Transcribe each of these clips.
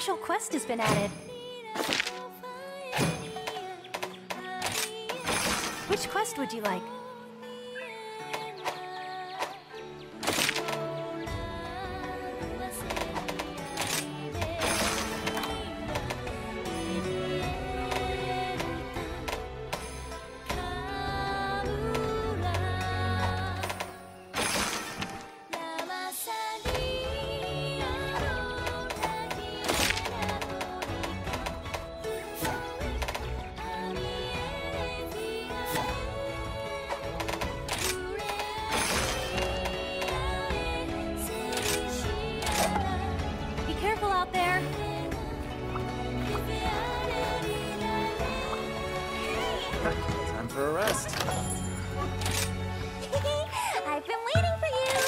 special quest has been added. Which quest would you like? Time for a rest. I've been waiting for you.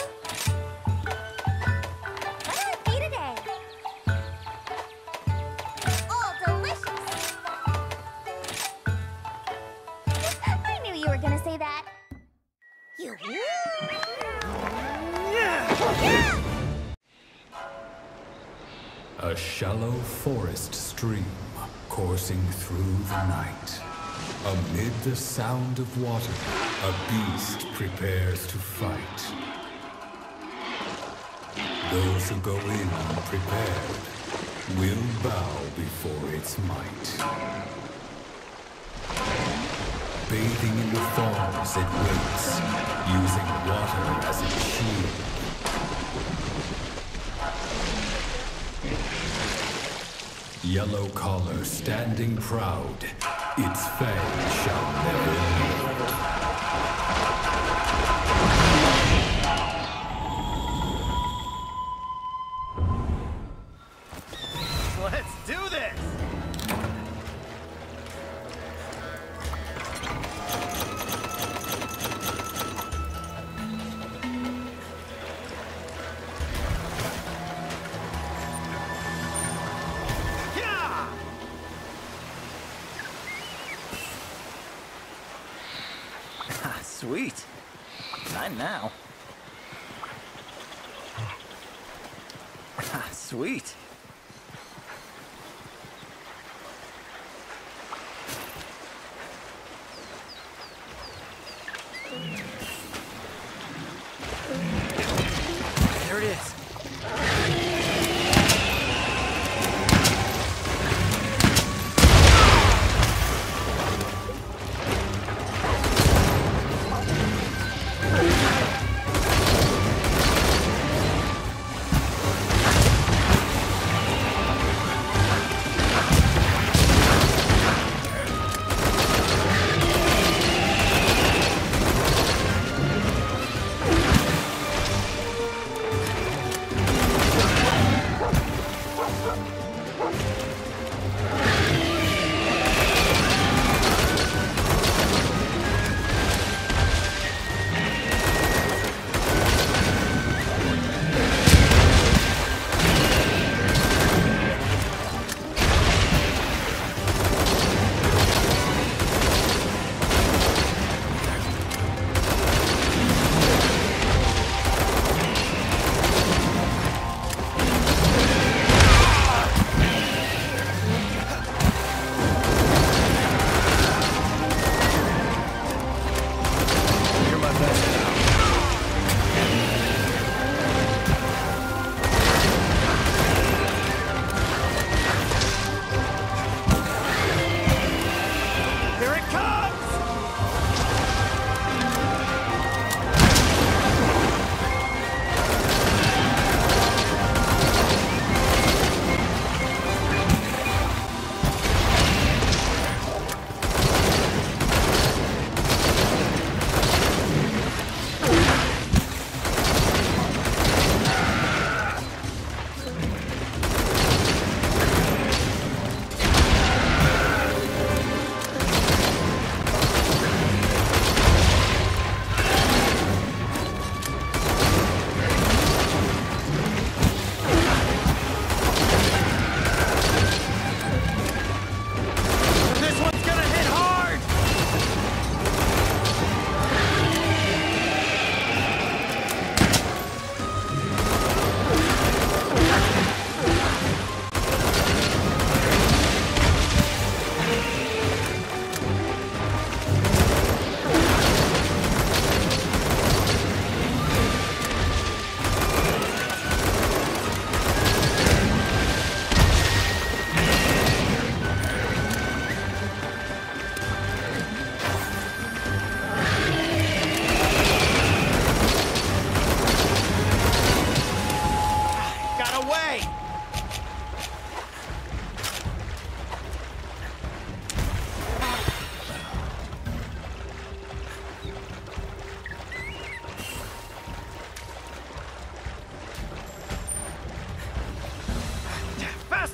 What do I see today? Oh, delicious. I knew you were gonna say that. You. Yeah! A shallow forest stream coursing through the night. Amid the sound of water, a beast prepares to fight. Those who go in unprepared will bow before its might. Bathing in the falls, it waits, using water as its shield. Yellow collar standing proud, its fang shall never yield. Let's do this! Sweet. Time now. Sweet. There it is.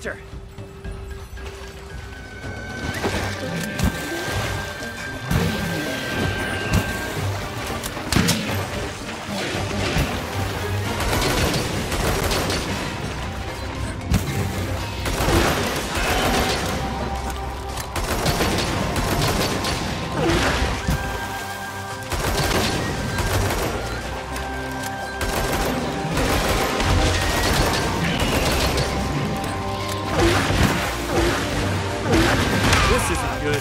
faster! This isn't good.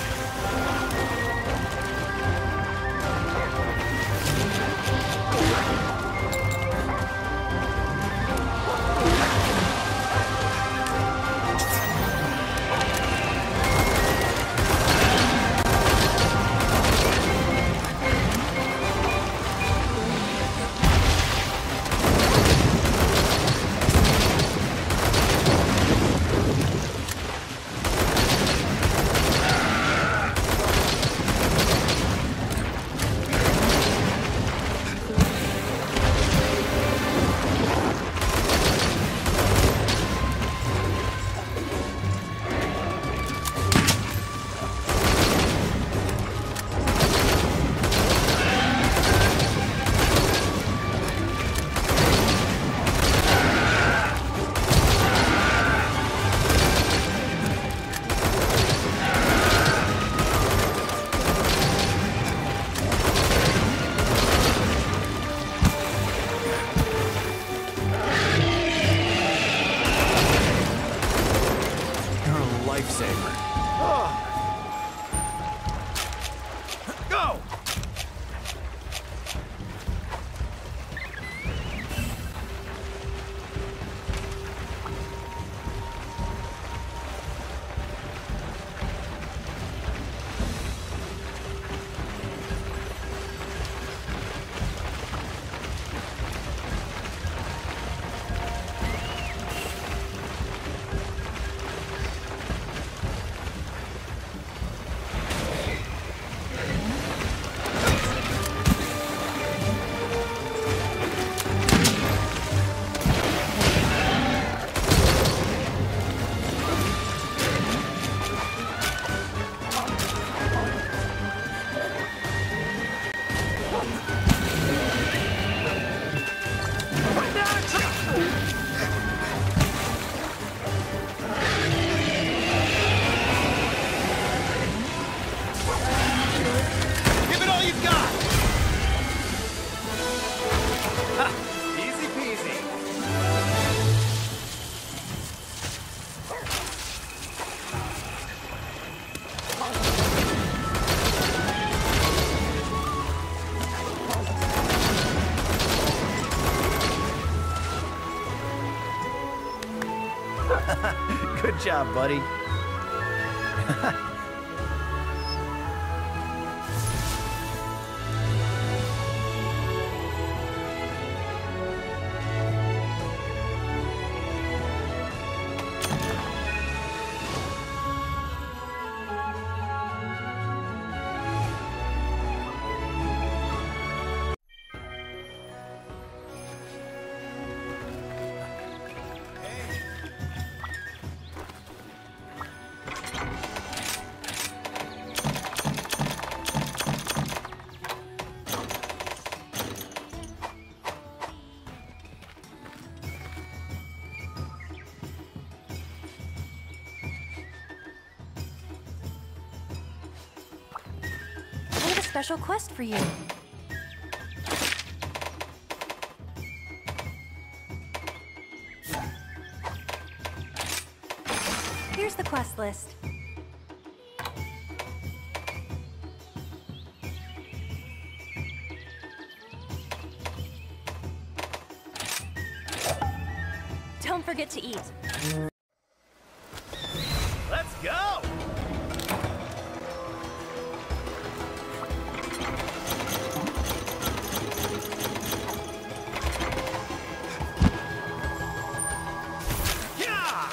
You're a lifesaver. Go! Give it all you've got! Ha! Easy peasy. Good job, buddy. I have a special quest for you. Here's the quest list. Don't forget to eat. Let's go! Yeah!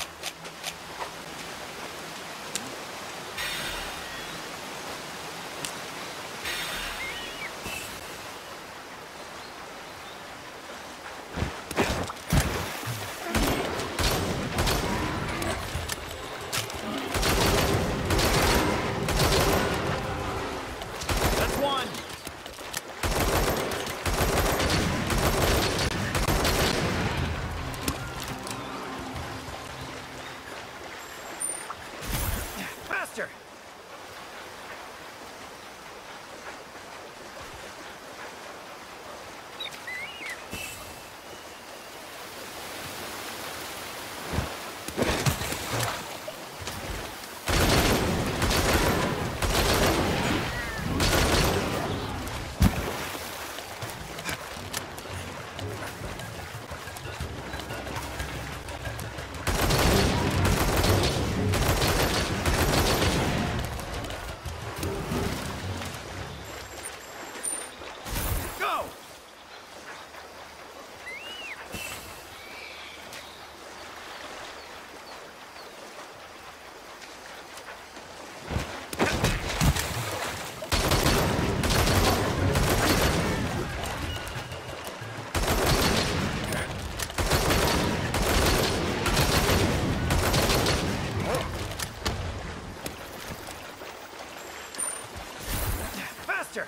faster!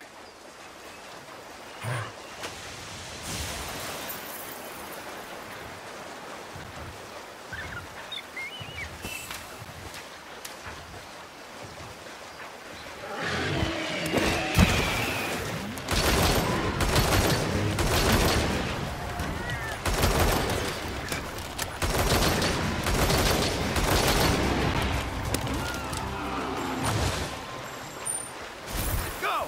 Go!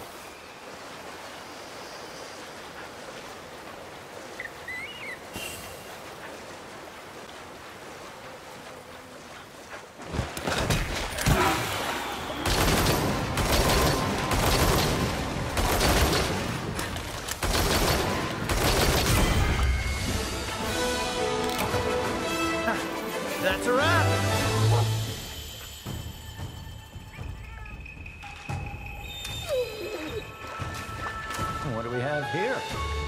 That's a wrap! What do we have here?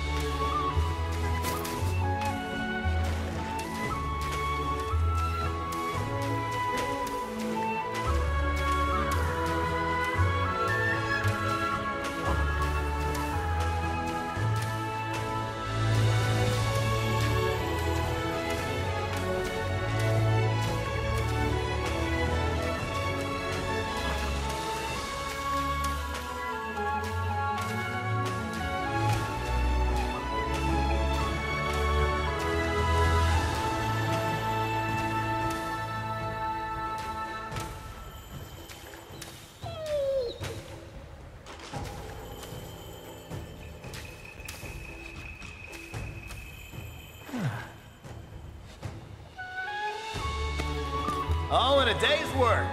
All in a day's work.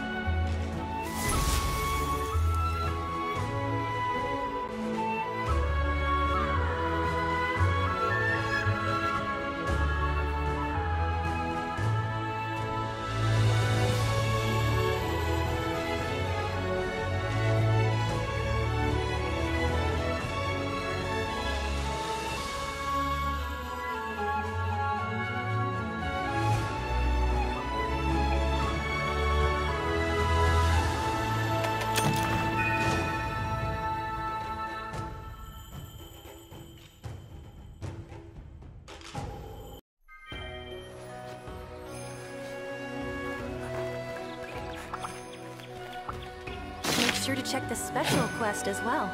Make sure to check the special quest as well.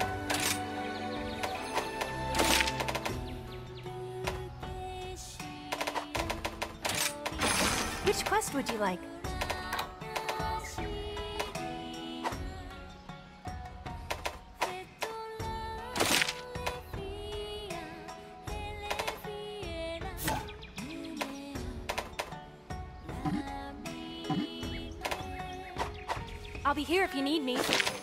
Which quest would you like? I'll be here if you need me.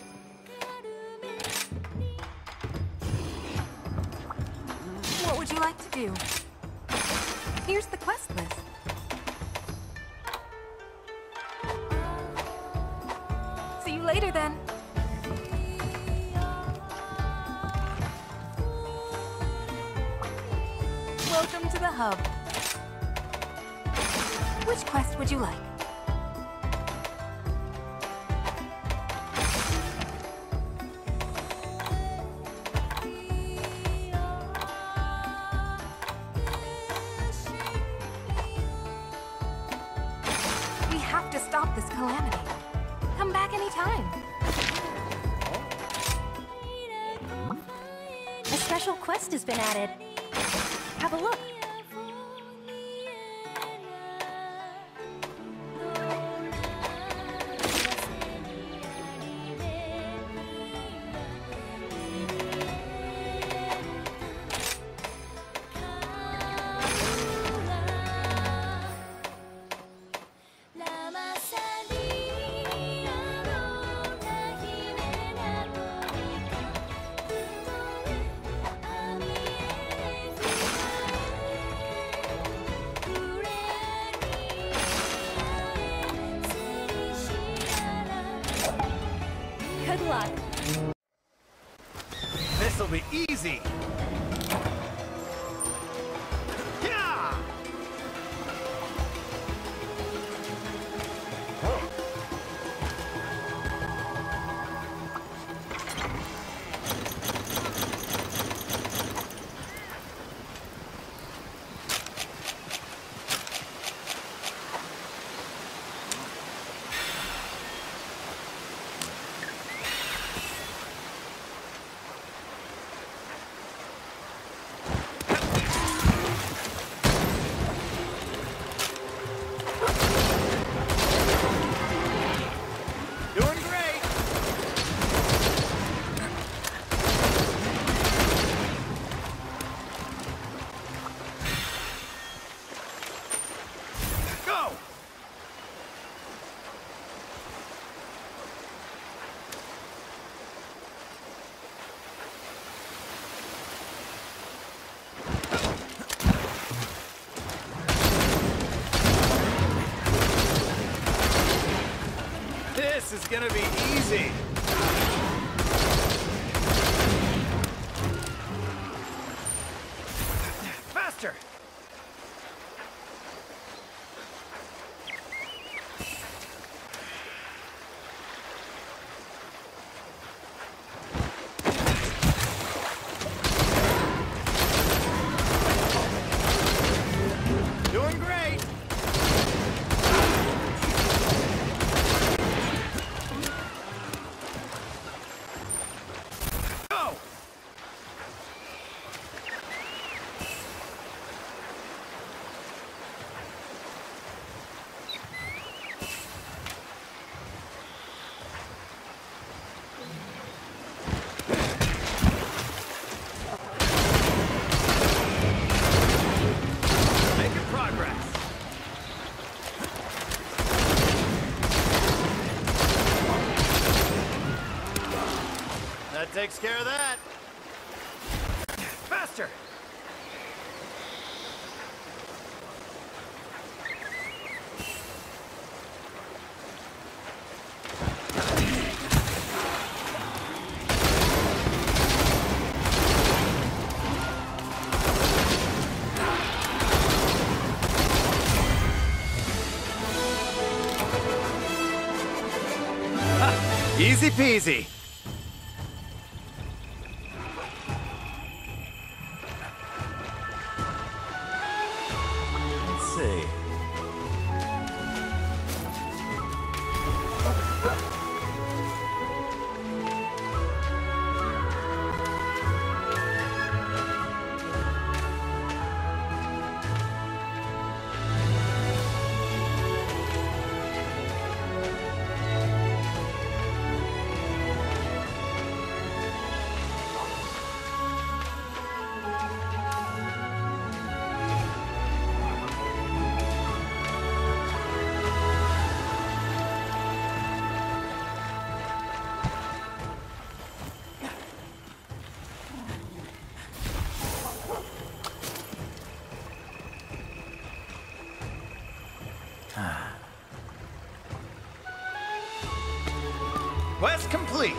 What would you like to do? Here's the quest list. See you later then. Welcome to the hub. Which quest would you like? We have to stop this calamity. Come back anytime. A special quest has been added. Have a look. Good luck. This'll be easy. Yeah! gonna be easy. Faster! Doing great! Go! Making progress. That takes care of that. Faster! Ha! Easy peasy. Let's see. Quest complete.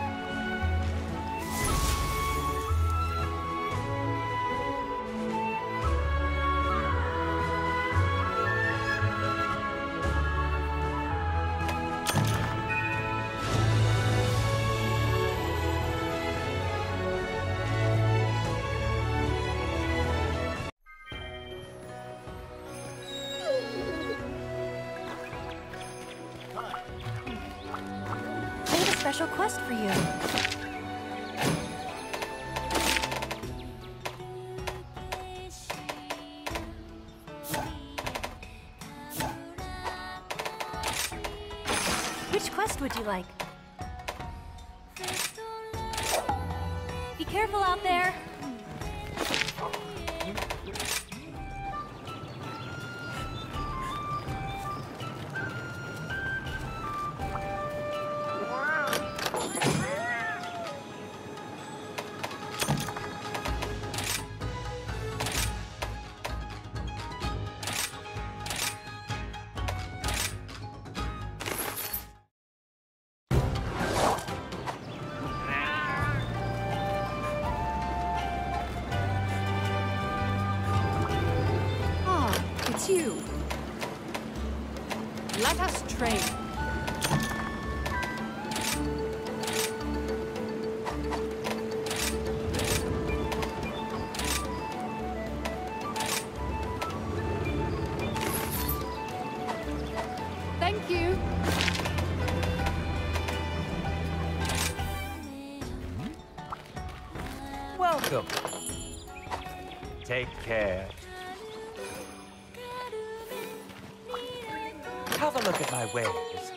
I have a special quest for you. Which quest would you like? Be careful out there. It's you. Let us trade. Thank you. Welcome. Take care. Have a look at my wares.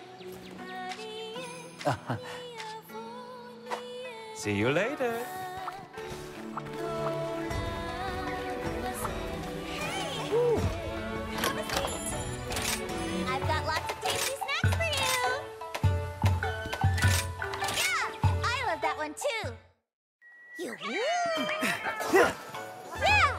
See you later. I've got lots of tasty snacks for you. Yeah, I love that one too. You. Yeah.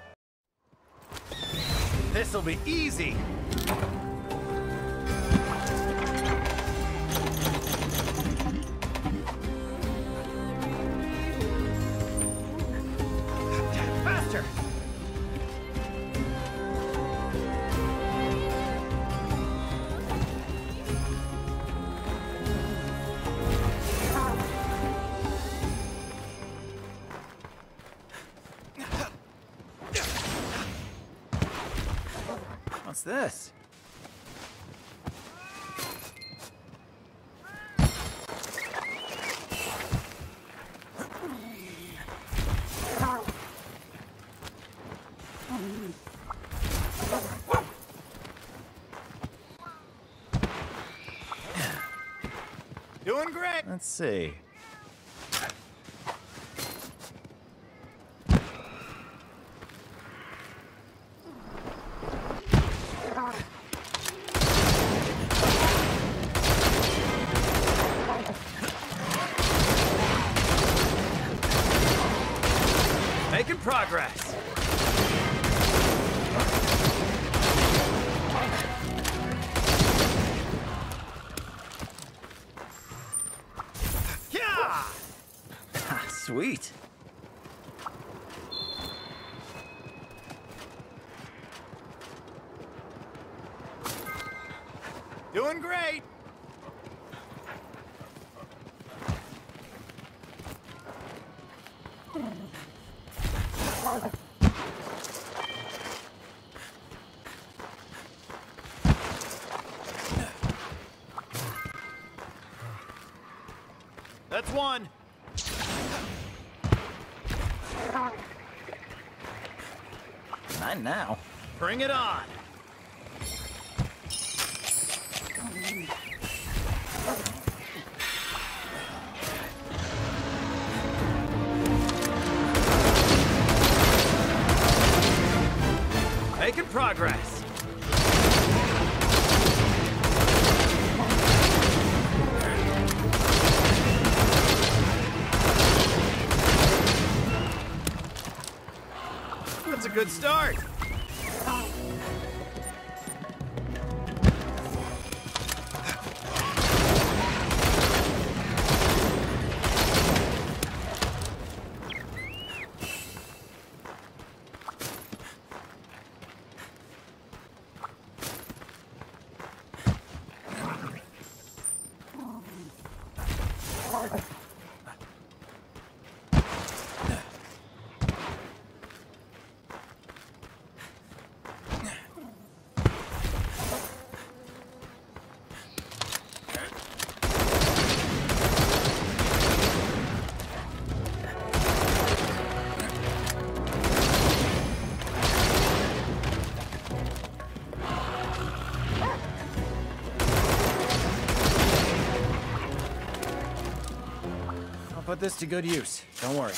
This'll be easy. What's this? Doing great. Let's see. Making progress. Ah, sweet. Doing great. That's one. Not now. Bring it on. Making progress. That's a good start. I'll put this to good use. Don't worry.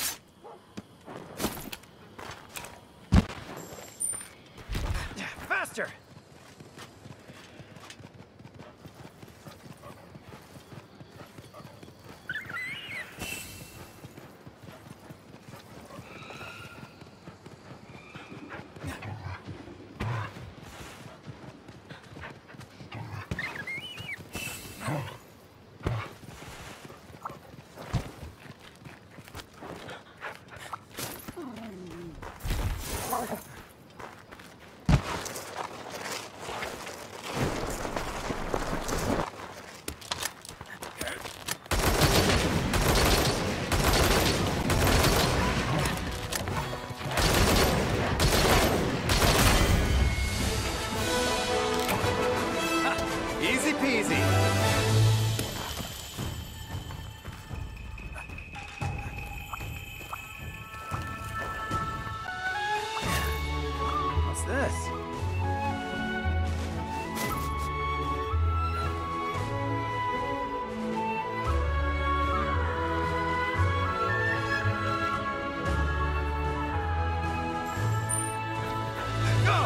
Faster. Easy peasy. What's this? Go!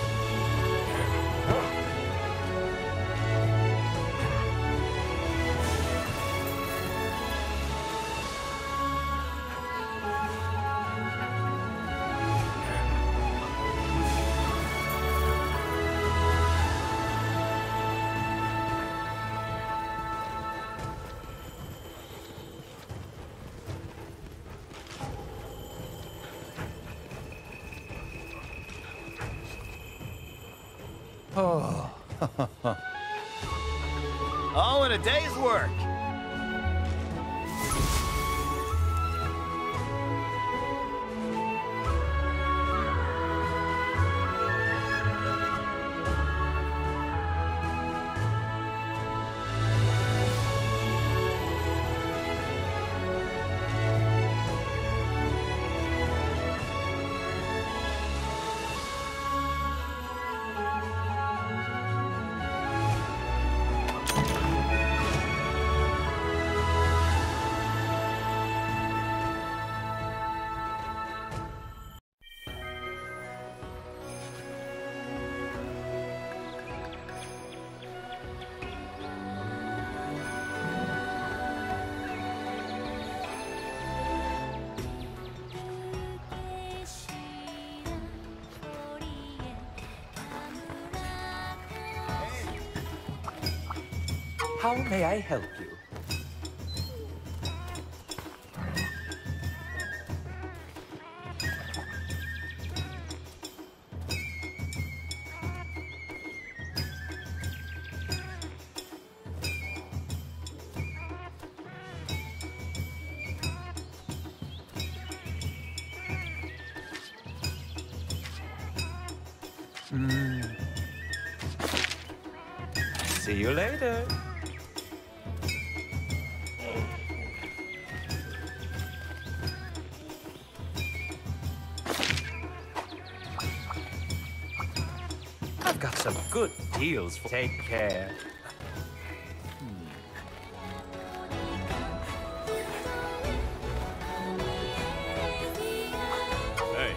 Oh. All in a day's work. How may I help you? See you later. I've got some good deals for take care. Hey.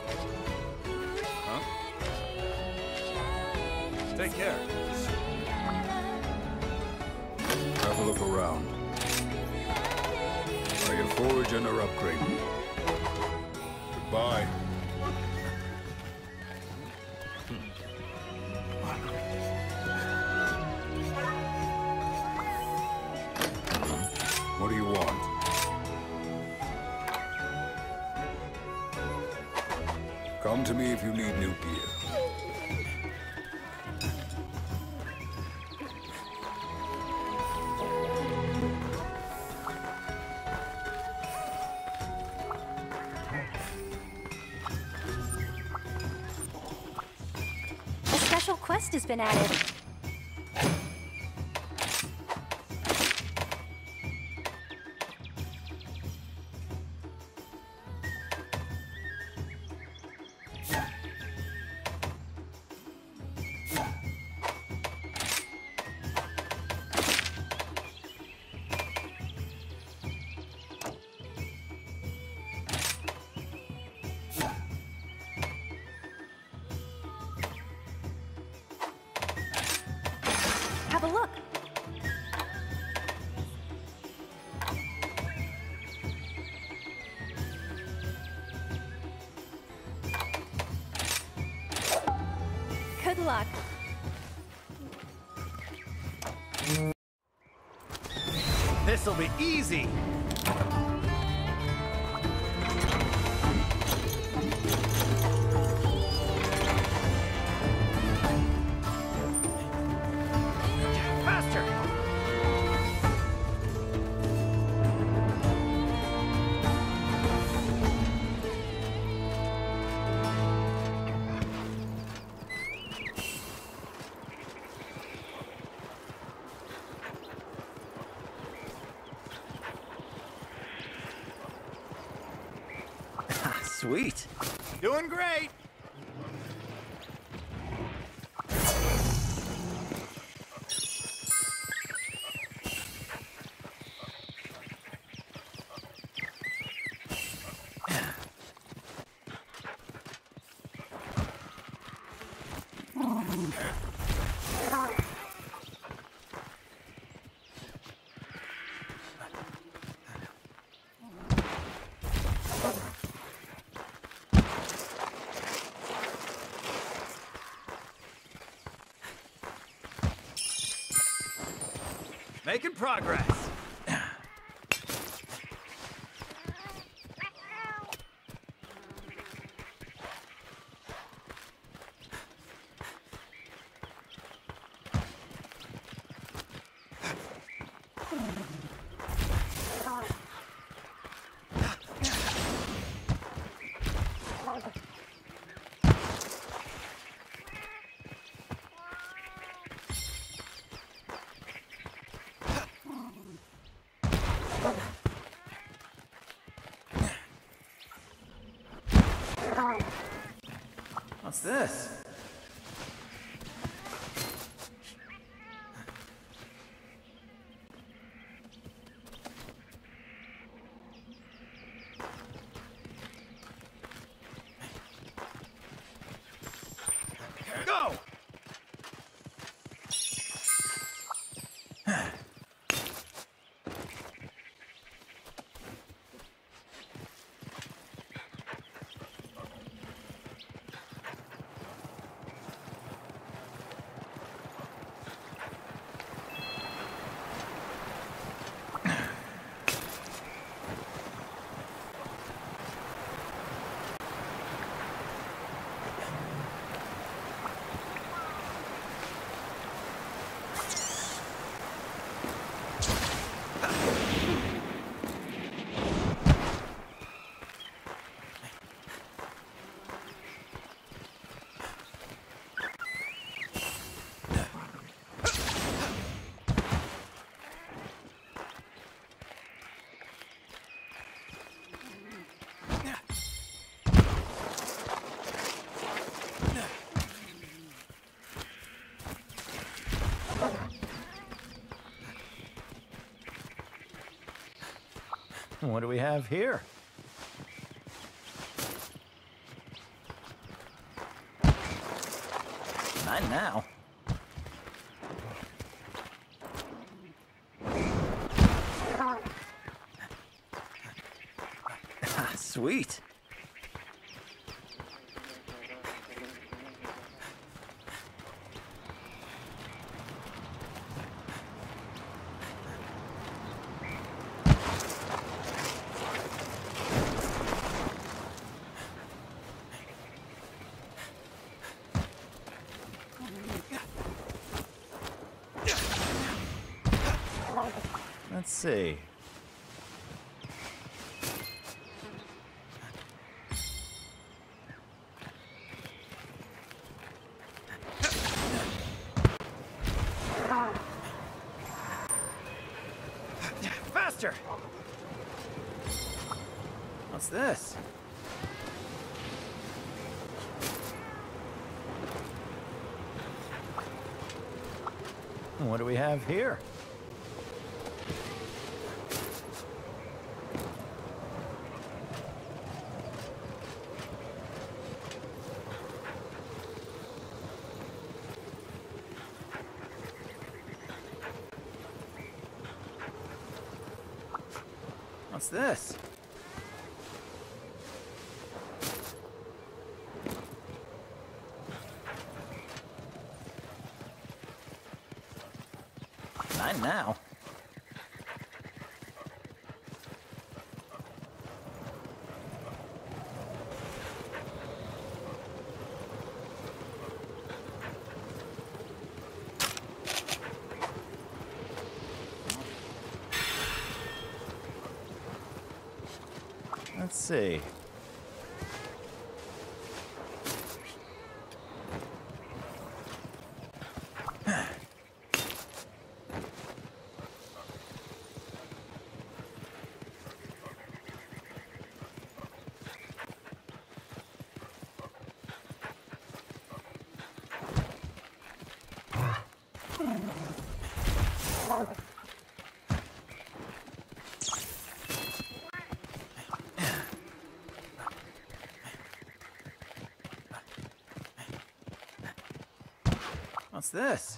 Huh? Take care. Have a look around. Are you foraging or upgrading? Goodbye. What do you want? Come to me if you need new gear. A special quest has been added. Have a look. Good luck. This'll be easy. Faster! Sweet. Doing great. Making progress. What's this? Go! What do we have here? Not now. Sweet. Let's see. Faster! What's this? What do we have here? What's this? Not now. Let's see. What's this?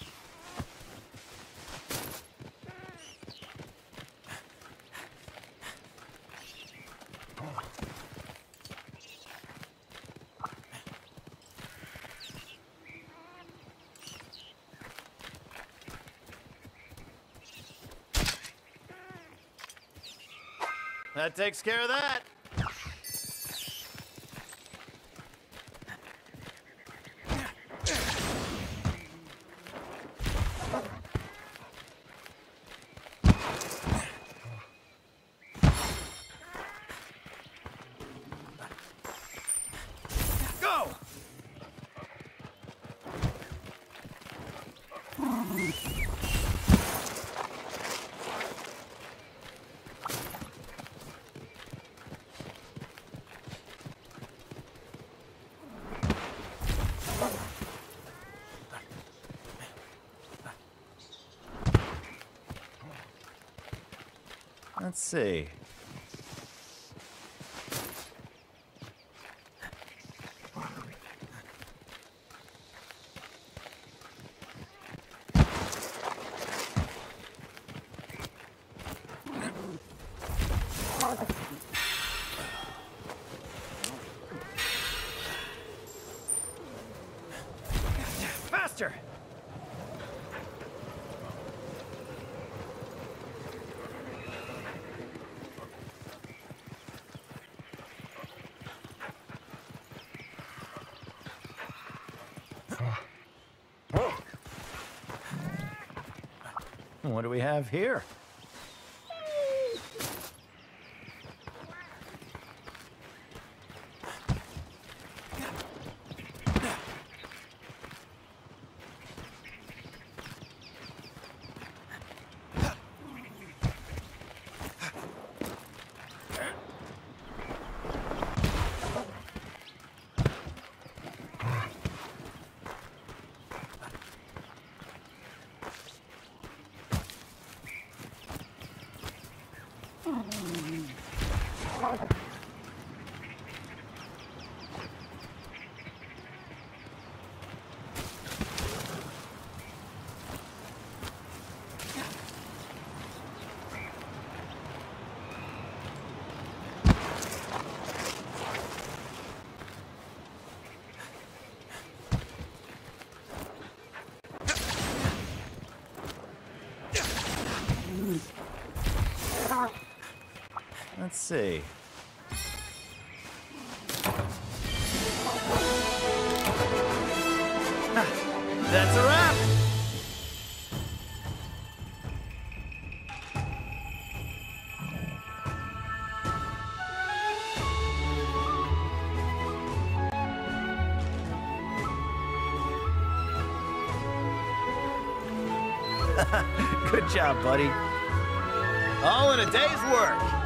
That takes care of that. Go! Let's see. Faster! What do we have here? Let's see. That's a wrap! Good job, buddy. All in a day's work.